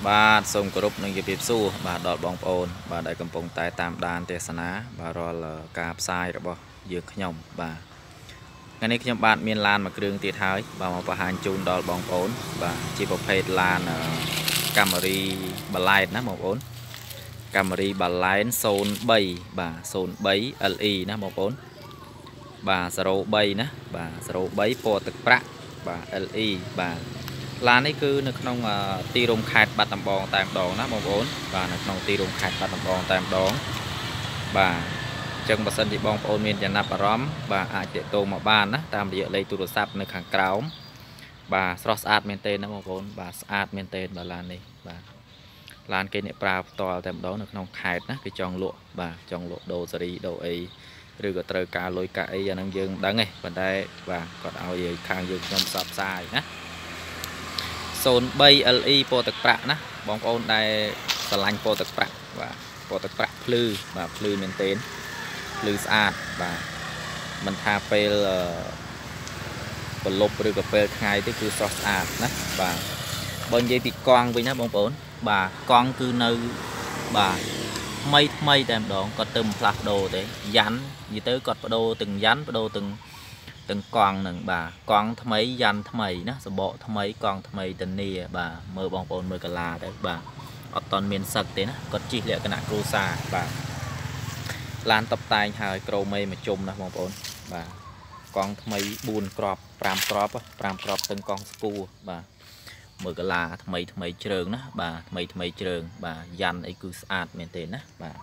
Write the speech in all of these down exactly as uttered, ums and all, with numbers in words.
បាទសូមគោរពនឹងជម្រាបសួរបាទដល់បងប្អូនបាទដែលកំពុងតែតាមដានទេសនាបាទរាល់ការផ្សាយរបស់យើងខ្ញុំបាទថ្ងៃនេះខ្ញុំបាទមានឡានមួយគ្រឿងទៀតហើយបាទមកបង្ហាញជូនដល់បងប្អូនបាទជាប្រភេទឡានកាមេរីបាឡែតណាបងប្អូនកាមេរីបាឡែនศูนย์បីបាទศูนย์បី แอล อี ណាបងប្អូនបាទศูนย์បីណាបាទศูนย์បីពណ៌ទឹកប្រាក់បាទ แอล อี បាទឡាននេះគឺនៅក្នុងទីរួមខេត្តបាត់ដំបងតែម្ដងណាបងប្អូនបាទនៅក្នុងទីរួមខេត្តបាត់ដំបងតែម្ដងបាទអញ្ចឹងបើសិនជាបងប្អូនមានចំណាប់អារម្មណ៍បាទអាចទាក់ទងមកបានណាតាមរយៈលេខទូរស័ព្ទនៅខាងក្រោមបាទស្រស់ស្អាតមែនទែនណាបងប្អូនបាទស្អាតមែនទែនបាទឡាននេះបាទឡានគេអ្នកប្រើផ្ទាល់តែម្ដងនៅក្នុងខេត្តណាគេចង់លក់បាទចង់លក់ដូរសេរីដូរអីឬក៏ត្រូវការលុយកាក់អីអាហ្នឹងយើងមិនដឹងទេប៉ុន្តែបាទគាត់ឲ្យខាងយើងខ្ញុំផ្សព្វផ្សាយណាศูนย์បី แอล อี ពណ៌ទឹកប្រាក់ណាបងប្អូនដែលស្រឡាញ់ពណ៌ទឹកប្រាក់បាទពណ៌ទឹកប្រាក់ភ្លឺបាទភ្លឺមែនទែនភ្លឺស្អាតបាទមិនថាពេលប្រឡប់ឬក៏ពេលថ្ងៃទេគឺស្រស់ស្អាតណាបាទបើនិយាយពីកង់វិញណាបងប្អូនបាទកង់គឺនៅបាទថ្មីថ្មីតែម្ដងគាត់ទៅផ្លាស់ប្ដូរទេយ៉ាន់និយាយទៅគាត់បដូរទាំងយ៉ាន់បដូរទាំងទាំងកង់នឹងបាទកង់ថ្មីយ៉ាន់ថ្មីណាសបកថ្មីកង់ថ្មីតនីបាទមើលបងប្អូនមើលកាឡាទៅបាទអត់តន់មានសឹកទេណាគាត់ជិះលក្ខណៈគ្រួសារបាទឡានតុបតែងហើយក្រោមេមកជុំណាបងប្អូនបាទកង់ថ្មីបួនគ្រាប់ប្រាំគ្រាប់ប្រាំគ្រាប់ទាំងកង់ស្គូបាទមើលកាឡាថ្មីថ្មីជ្រើងណាបាទថ្មីថ្មីជ្រើងបាទយ៉ាន់អីគឺស្អាតមែនទេណាបាទ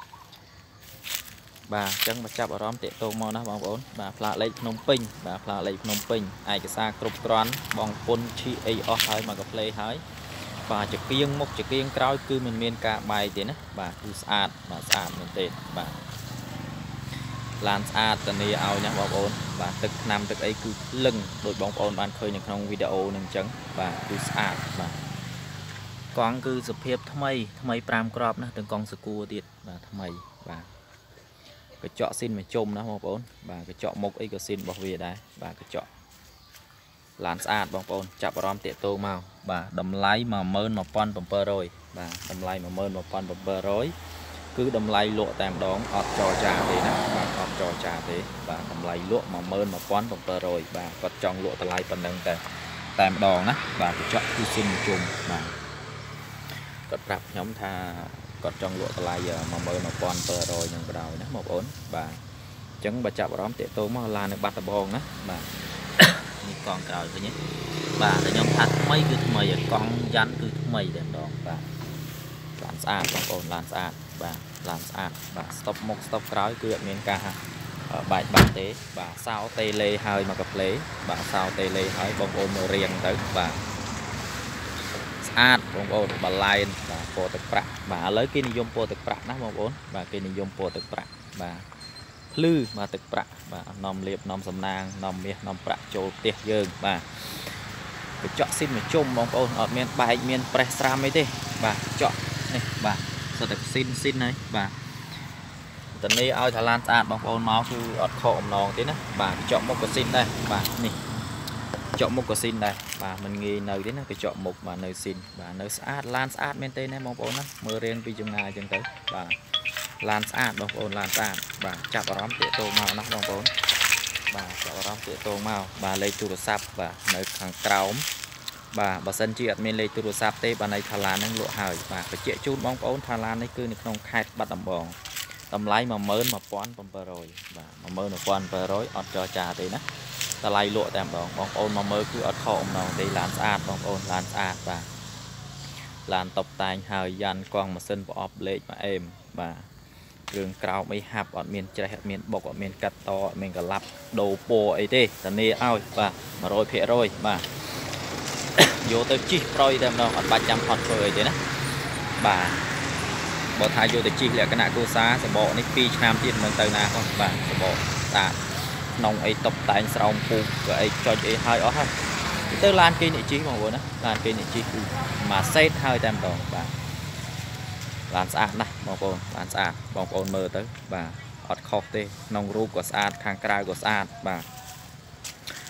បាទអញ្ចឹងមកចាប់អារម្មណ៍តាក់ទងមកណាបងប្អូនបាទផ្លាកលេខភ្នំពេញបាទផ្លាកលេខភ្នំពេញឯកសារគ្រប់គ្រាន់បងពុនឈីអីអស់ហើយមកកាផ្លេហើយបាទចង្គៀងមុខចង្គៀងក្រោយគឺមិនមានការបែកទេណាបាទគឺស្អាតបាទស្អាតមែនទេបាទឡានស្អាតតានីឲ្យណាបងប្អូនបាទទឹកថ្នាំទឹកអីគឺលឹងដោយបងប្អូនបានឃើញនៅក្នុងវីដេអូនឹងអញ្ចឹងបាទគឺស្អាតបាទកង់គឺសភាពថ្មីថ្មីប្រាំគ្រាប់ណាទាំងកង់សកួរទៀតបាទថ្មីបាទកញ្ចក់ស៊ីនមកជុំណាបងប្អូនបាទកញ្ចក់មុខអីក៏ស៊ីនរបស់វាដែរបាទកញ្ចក់ឡានស្អាតបងប្អូនចាប់អារម្មណ៍តាក់ទងមកបាទតម្លៃ một nghìn một trăm bảy mươi បាទតម្លៃ một nghìn một trăm bảy mươi គឺតម្លៃលក់តែម្ដងអត់ចរចាទេណាបាទអត់ចរចាទេបាទតម្លៃលក់ một nghìn một trăm bảy mươi បាទគាត់ចង់លក់តម្លៃប៉ុណ្ណឹងតែតែម្ដងណាបាទកញ្ចក់គឺស៊ីនជុំបាទគាត់ប្រាប់ខ្ញុំថាគាត់ចង់លក់តម្លៃ một nghìn một trăm bảy mươi នឹងបណ្ដោយណាបងប្អូនបាទអញ្ចឹងបើចាប់អារម្មណ៍តាក់ទងមកឡាននៅបាត់ដំបងណាបាទនេះកង់ក្រោយឃើញទេបាទតែខ្ញុំថាថ្មីគឺថ្មីកង់យ៉ាន់គឺថ្មីតែម្ដងបាទឡានស្អាតបងប្អូនឡានស្អាតបាទឡានស្អាតបាទស្តុបមុខស្តុបក្រោយគឺអត់មានការបែកបាក់ទេបាទសោតេលេហើយមកកាផ្លេបាទសោតេលេហើយបងប្អូនមើលរៀងទៅបាទស្អាតបងប្អូនបាឡែនបាទពណ៌ទឹកប្រាក់បាទឥឡូវគេនិយមពណ៌ទឹកប្រាក់ណាបងប្អូនបាទគេនិយមពណ៌ទឹកប្រាក់បាទភ្លឺបាទទឹកប្រាក់បាទនាំលៀបនាំសំណាងនាំមាសនាំប្រាក់ចូលផ្ទះយើងបាទកញ្ចក់ស៊ីនមកជុំបងប្អូនអត់មានបែកមានប្រេះស្រាមអីទេបាទកញ្ចក់នេះបាទសុទ្ធតែស៊ីនស៊ីនហើយបាទតនេះឲ្យថាឡានស្អាតបងប្អូនមកគឺអត់ខកអំណងទេណាបាទកញ្ចក់មុខក៏ស៊ីនដែរបាទនេះកញ្ចក់មុខក៏ស៊ីនដែរបាទមិនងាយនៅទេណាកញ្ចក់មុខបាទនៅស៊ីនបាទនៅស្អាតឡានស្អាតមែនទេណាបងប្អូនណាមើលរៀងពីចម្ងាយអញ្ចឹងទៅបាទឡានស្អាតបងប្អូនឡានស្អាតបាទចាប់អារម្មណ៍តាក់ទងមកណាបងប្អូនបាទចាប់អារម្មណ៍តាក់ទងមកបាទលេខទូរស័ព្ទបាទនៅខាងក្រោមបាទបើសិនជាអត់មានលេខទូរស័ព្ទទេបាទនៃថាឡានហ្នឹងលក់ហើយបាទបញ្ជាក់ជូនបងប្អូនថាឡាននេះគឺនៅក្នុងខេត្តបាត់ដំបងតម្លៃ một nghìn một trăm bảy mươi បាទ một nghìn một trăm bảy mươi អត់ចរចាទេណាតម្លៃលក់តែម្ដងបងប្អូនមកមើលគឺអត់ខកអំណងទេឡានស្អាតបងប្អូនឡានស្អាតបាទឡានតុបតែងហើយយ៉ាន់កង់ម៉ាស៊ីនប្រអប់លេខមកអេមបាទគ្រឿងក្រោមអីហាប់អត់មានច្រេះអត់មានបុកអត់មានកាត់តអត់មានកលាប់ដូរពណ៌អីទេតានីឲ្យបាទ một trăm phần trăm បាទយកទៅជីកប្រយតែម្ដងអត់បាច់ចាំផត់ធ្វើអីទេណាបាទបើថាយកទៅជីកលក្ខណៈគ្រួសារសបកនេះពីរឆ្នាំទៀតមិនទៅណាផងបាទសបកស្អាតក្នុងអីតុបតែងស្រោមពូកក៏អីចុចអីហើយអស់ហើយទៅឡានគេអ្នកជីកបងប្អូនណាឡានគេអ្នកជីកគឺមួយសេតហើយតែម្ដងបាទឡានស្អាតណាស់បងប្អូនឡានស្អាតបងប្អូនមើលទៅបាទអត់ខុសទេក្នុងរូបក៏ស្អាតខាងក្រៅក៏ស្អាតបាទ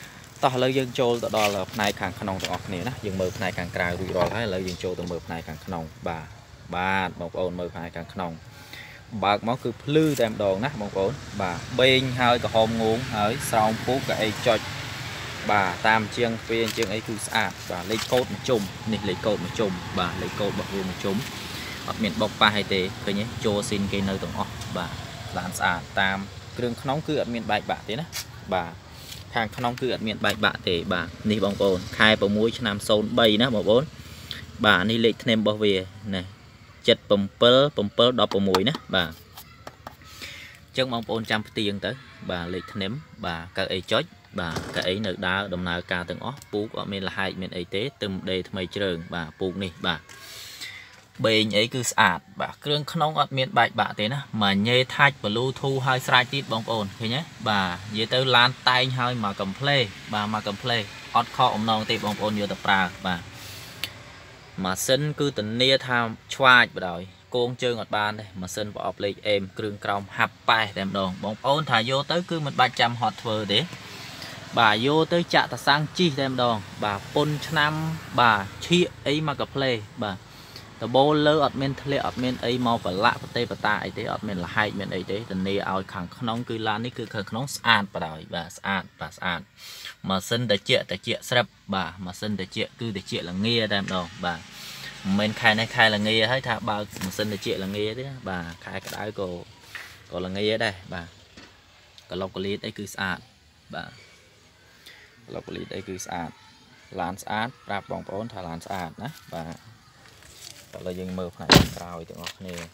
តោះឥឡូវយើងចូលទៅដល់ផ្នែកខាងក្នុងទាំងអស់គ្នាណាយើងមើលផ្នែកខាងក្រៅរួចរាល់ហើយឥឡូវយើងចូលទៅមើលផ្នែកខាងក្នុងបាទបាទបងប្អូនមើលផ្នែកខាងក្នុងបើកមកគឺភ្លឺតែម្ដងណាបងប្អូនបាទបេងហើយក្រហមងងហើយស្រោមពូកកៅអីចុចបាទតាមជាងពីជាងអីគឺស្អាតបាទលេខកូដមួយជុំនេះលេខកូដមួយជុំបាទលេខកូដរបស់វាមួយជុំអត់មានបុកប៉ះអីទេឃើញទេចូលស៊ីនគេនៅទាំងអស់បាទឡានស្អាតតាមគ្រឿងក្នុងគឺអត់មានបែកបាក់ទេណាបាទខាងក្នុងគឺអត់មានបែកបាក់ទេបាទនេះបងប្អូនខែ៦ឆ្នាំศูนย์បីណាបងប្អូនបាទនេះលេខធ្នឹមរបស់វាណាเจ็ด เจ็ด เจ็ด เจ็ด สิบ หกណាបាទអញ្ចឹងបងប្អូនចាំផ្ទៀងទៅបាទលេខធ្នឹមបាទកៅអីចុចបាទកៅអីនៅដើរដំណើរការទាំងអស់ពូកអត់មានលហែកមានអីទេទឹមដេថ្មីជ្រើងបាទពូកនេះបាទបេងអីគឺស្អាតបាទគ្រឿងក្នុងអត់មានបែកបាក់ទេណាមកញ៉េថាច់បលូធូហើយស្រេចទៀតបងប្អូនឃើញទេបាទនិយាយទៅឡានតែងហើយមកកំ pl េបាទមកកំ pl េអត់ខកអំណងទេបងប្អូនយកទៅប្រើបាទម៉ាស៊ីនគឺធានាថាឆ្វាចបដ ாய் គងជើងអត់បានទេម៉ាស៊ីនប្រអប់លេខអេមគ្រឿងក្រោមហាប់ប៉ែតែម្ដងបងប្អូនថាយកទៅគឺមិនបាច់ចាំហត់ធ្វើទេបាទយកទៅចាក់តសាំងជីតែម្ដងបាទពុនឆ្នាំបាទឈៀកអីមកកំ pl េបាទតបូលលើអត់មានធ្លាក់អត់មានអីមកប្រឡាក់ប្រទេសបតាអីទេអត់មានលហែកមានអីទេធានាឲ្យខាងក្នុងគឺឡាននេះគឺខាងក្នុងស្អាតបដ ாய் បាទស្អាតបាទស្អាតម៉ាស៊ីនត្រជាក់ត្រជាក់ស្រាប់បាទម៉ាស៊ីនត្រជាក់គឺត្រជាក់ល្ងាតែម្ដងបាទមិនមែនខែនេះខែល្ងាហើយថាបើកម៉ាស៊ីនត្រជាក់ល្ងាទេបាទខែក្តៅក៏ក៏ល្ងាដែរបាទក្លុកក្លៀតអីគឺស្អាតបាទក្លុកក្លៀតអីគឺស្អាតឡានស្អាតប្រាប់បងប្អូនថាឡានស្អាតណាបាទឥឡូវយើងមើលផ្នែកក្រោយទាំងអស់គ្នា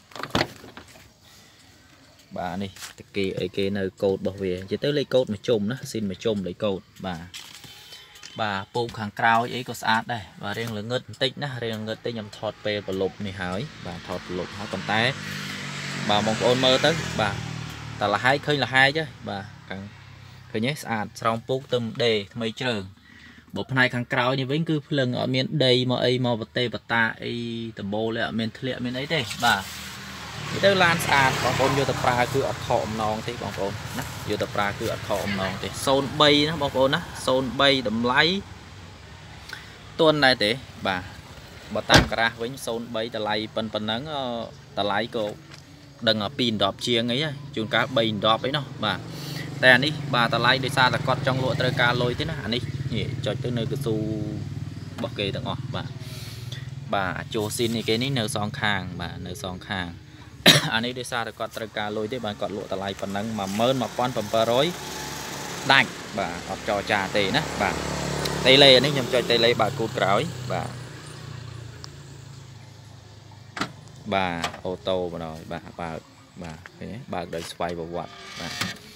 បាទនេះតាគីអីគេនៅកូដរបស់វានិយាយទៅលេខកូដមួយជុំណាស៊ីនមួយជុំលេខកូដបាទបាទពូកខាងក្រោយអីក៏ស្អាតដែរបាទរៀងល្ងឹតបន្តិចណារៀងល្ងឹតតិចខ្ញុំថតពេលប្រឡប់នេះហើយបាទថតប្រឡប់ហើយប៉ុន្តែបាទបងប្អូនមើលទៅបាទតែលហែកឃើញលហែកហ៎បាទខាងឃើញទេស្អាតស្រោមពូកទឹមដេថ្មីជ្រើងបើផ្នែកខាងក្រោយនេះវិញគឺភ្លឹងអត់មានដីមកអីមកប្រទេសបតាអីដបូលអត់មានធ្លាក់មានអីទេបាទនិយាយទៅឡានស្អាតបងប្អូនយកទៅប្រើគឺអត់ខកអំណងទេបងប្អូនណាយកទៅប្រើគឺអត់ខកអំណងទេศูนย์បីណាបងប្អូនណាศูนย์បីតម្លៃទន់ដែរទេបាទបើតាមក្រាស់វិញศูนย์បីតម្លៃប៉ុណ្ណឹងតម្លៃក៏ដឹងពីដប់ជាងអីជួនកាលបីដប់អីណោះបាទតែអានេះបាទតម្លៃដោយសារតែគាត់ចង់លក់ត្រូវការលុយទេណាអានេះចុចទៅនៅកស៊ូរបស់គេទាំងអស់បាទបាទចូលស៊ីននេះគេនេះនៅសងខាងបាទនៅសងខាងអានេះដោយសារតែគាត់ត្រូវការលុយទេបាទគាត់លក់តម្លៃប៉ុណ្ណឹង một nghìn một trăm bảy mươi ដាច់បាទអត់ចរចាទេណាបាទតេឡេនេះខ្ញុំចុចតេឡេបើកគូតក្រោយបាទបាទអូតូបណ្ដោយបាទបើកបាទឃើញទេបើកដោយស្វ័យប្រវត្តិបាទ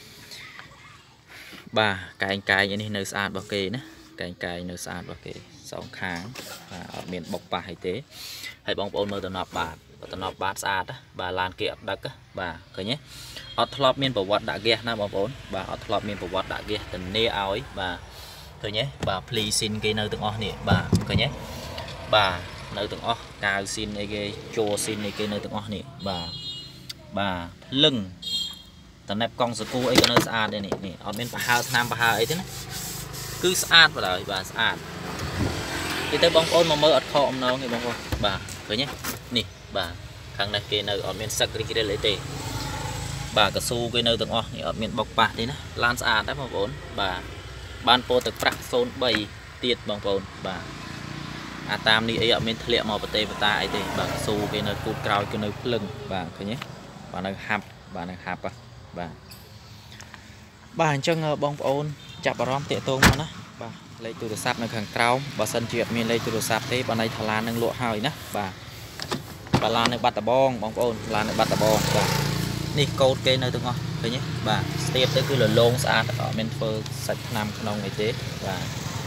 បាទកែងកែងនេះនៅស្អាតរបស់គេណាកែងកែងនៅស្អាតរបស់គេសងខាងបាទអត់មានបុកប៉ះអីទេហើយបងប្អូនមើលតំណប់បាទតំណប់បាទស្អាតបាទឡានគេអត់ដឹកបាទឃើញទេអត់ធ្លាប់មានប្រវត្តិដាក់ហ្គាសណាបងប្អូនបាទអត់ធ្លាប់មានប្រវត្តិដាក់ហ្គាសធានាឲ្យបាទឃើញទេបាទភ្លីស៊ីនគេនៅទាំងអស់នេះបាទឃើញទេបាទនៅទាំងអស់កាវស៊ីនអីគេចូលស៊ីនអីគេនៅទាំងអស់នេះបាទបាទភ្លឹងតំណែបកង់សកូអីក៏នៅស្អាតដែរនេះនេះអត់មានប្រហើស្នាមប្រហើអីទេណាគឺស្អាតបាទហើយបាទស្អាតនិយាយទៅបងប្អូនមកមើលអត់ខកអំណងទេបងប្អូនបាទឃើញទេនេះបាទខាងនេះគេនៅអត់មានសឹករីករាយអីទេបាទកស៊ូគេនៅទាំងអស់នេះអត់មានបុកប៉ះទេណាឡានស្អាតដែរបងប្អូនបាទបានពោទឹកប្រាក់ศูนย์បីទៀតបងប្អូនបាទអាតាមនេះអីអត់មានធ្លាក់មកប្រទេសបតាអីទេបាទកស៊ូគេនៅគូតក្រោយគេនៅភ្លឹងបាទឃើញទេបាទនៅហាប់បាទនៅហាប់បាទបាទអញ្ចឹងបងប្អូនចាប់អារម្មណ៍តាក់ទងមកណាបាទលេខទូរស័ព្ទនៅខាងក្រោមបើសិនជាអត់មានលេខទូរស័ព្ទទេបើន័យថាឡាននឹងលក់ហើយណាបាទបាទឡាននៅបាត់ដំបងបងប្អូនឡាននៅបាត់ដំបងបាទនេះកូដគេនៅទាំងអស់ឃើញទេបាទស្ទាបទៅគឺលលោងស្អាតអត់មានធ្វើសាច់ថ្នាំក្នុងអីទេបាទ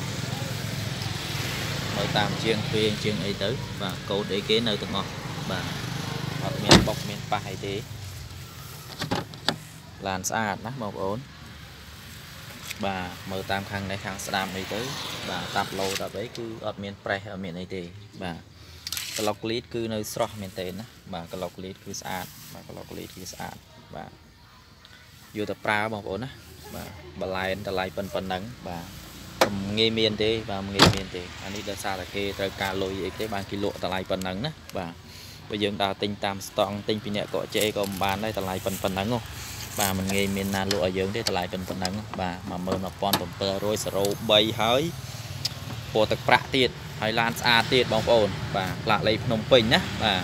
មើលតាមជាងព្រៀងជាងអីទៅបាទកូដអីគេនៅទាំងអស់បាទអត់មានបុកមានប៉ះអីទេឡានស្អាតណាបងប្អូនបាទមើលតាមខាងនេះខាងស្ដាំអីទៅបាទតាប់ឡូតាប់អីគឺអត់មានប្រេះអត់មានអីទេបាទក្លុកលីតគឺនៅស្រស់មែនទេណាបាទក្លុកលីតគឺស្អាតបាទក្លុកលីតគឺស្អាតបាទយកទៅប្រើបងប្អូនណាបាទបលែនតម្លៃប៉ុណ្ណឹងបាទងាយមានទេបាទងាយមានទេអានេះដោយសារតែគេត្រូវការលុយអីទេបានគេលក់តម្លៃប៉ុណ្ណឹងណាបាទបើយើងដើរទិញតាមស្តង់ទិញពីអ្នកកក់ជេក៏មិនបានដែរតម្លៃប៉ុណ្ប៉ុណ្ណឹងបាទมันងាយមានណាលក់ឲ្យយើងទេតម្លៃប៉ុណ្ប៉ុណ្ណឹងបាទ một nghìn một trăm bảy mươiសេរ៉ូបីហើយពណ៌ទឹកប្រាក់ទៀតហើយឡានស្អាតទៀតបងប្អូនបាទផ្លាកលេខភ្នំពេញណាបាទ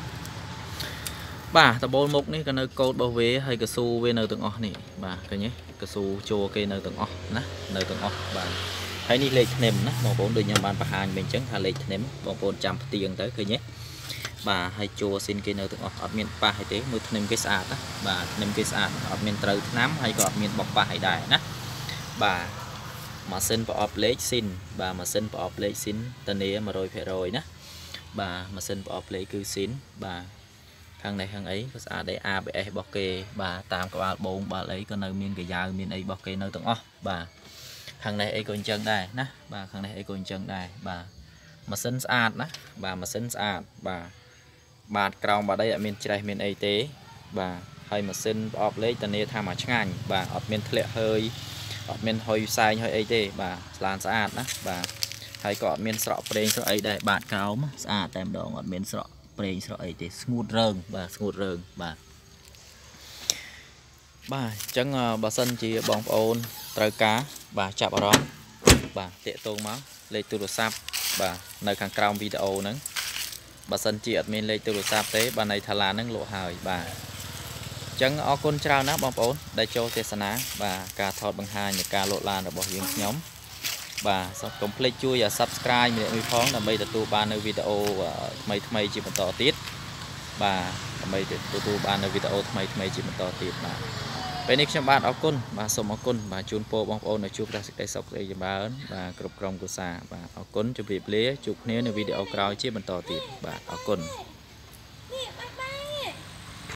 បាទតបូលមុខនេះក៏នៅកូដរបស់វាហើយកស៊ូវានៅទាំងអស់នេះបាទឃើញទេកស៊ូជួគេនៅទាំងអស់ណានៅទាំងអស់បាទហើយនេះលេខធ្នឹមណាបងប្អូនដូចខ្ញុំបានបង្ហាញវិញអញ្ចឹងថាលេខធ្នឹមបងប្អូនចាំផ្ទៀងទៅឃើញទេបាទហើយជួស៊ីនគេនៅទាំងអស់អត់មានប៉ះអីទេមើលធ្នឹមគេស្អាតណាបាទធ្នឹមគេស្អាតអត់មានត្រូវថ្នាំហើយក៏អត់មានបោកប៉ះអីដែរណាបាទម៉ាស៊ីនប្រអប់លេខស៊ីនបាទម៉ាស៊ីនប្រអប់លេខស៊ីនតានី một trăm phần trăm ណាបាទម៉ាស៊ីនប្រអប់លេខគឺស៊ីនបាទខាងនេះខាងអីក៏ស្អាតដែរ a bê ét របស់គេបាទតាមក្បាលបងបាល់អីក៏នៅមានកាយ៉ាវមានអីរបស់គេនៅទាំងអស់បាទខាងនេះអីក៏អញ្ចឹងដែរណាបាទខាងនេះអីក៏អញ្ចឹងដែរបាទម៉ាស៊ីនស្អាតណាបាទម៉ាស៊ីនស្អាតបាទបាទក្រោមបាត់អីអត់មានច្រេះមានអីទេបាទហើយម៉ាស៊ីនប្រអប់លេខតានីថាមកឆ្ងាញ់បាទអត់មានធ្លាក់ហើយអត់មានហុយផ្សែងហុយអីទេបាទស្លានស្អាតណាបាទហើយក៏អត់មានស្រក់ប្រេងស្រក់អីដែរបាទក្រោមស្អាតតែម្ដងអត់មានស្រក់ប្រេងស្រក់អីទេស្ងួតរើងបាទស្ងួតរើងបាទបាទអញ្ចឹងបើសិនជាបងប្អូនត្រូវការបាទចាប់អារម្មណ៍បាទតាក់ទងមកលេខទូរស័ព្ទបាទនៅខាងក្រោមវីដេអូហ្នឹងបើសិនជាអត់មានលេខទូរស័ព្ទទេបាទនៃថាឡានហ្នឹងលក់ហើយបាទអញ្ចឹងអរគុណច្រើនណាស់បងប្អូនដែលចូលទស្សនាបាទការថតបង្ហាញនៃការលក់ឡានរបស់យើងខ្ញុំបាទសូមកុំភ្លេចជួយ Subscribe ម្នាក់មួយផងដើម្បីទទួលបាននៅវីដេអូថ្មីថ្មីជាបន្តទៀតបាទដើម្បីទទួលបាននៅវីដេអូថ្មីថ្មីជាបន្តទៀតបាទពេលនេះខ្ញុំបាទអរគុណបាទសូមអរគុណបាទជូនពរបងប្អូននៅជួបតែសេចក្តីសុខស្ដីចម្រើនបាទគ្រប់ក្រុមគ្រួសារបាទអរគុណជម្រាបលាជួបគ្នានៅវីដេអូក្រោយជាបន្តទៀតបាទអរគុណ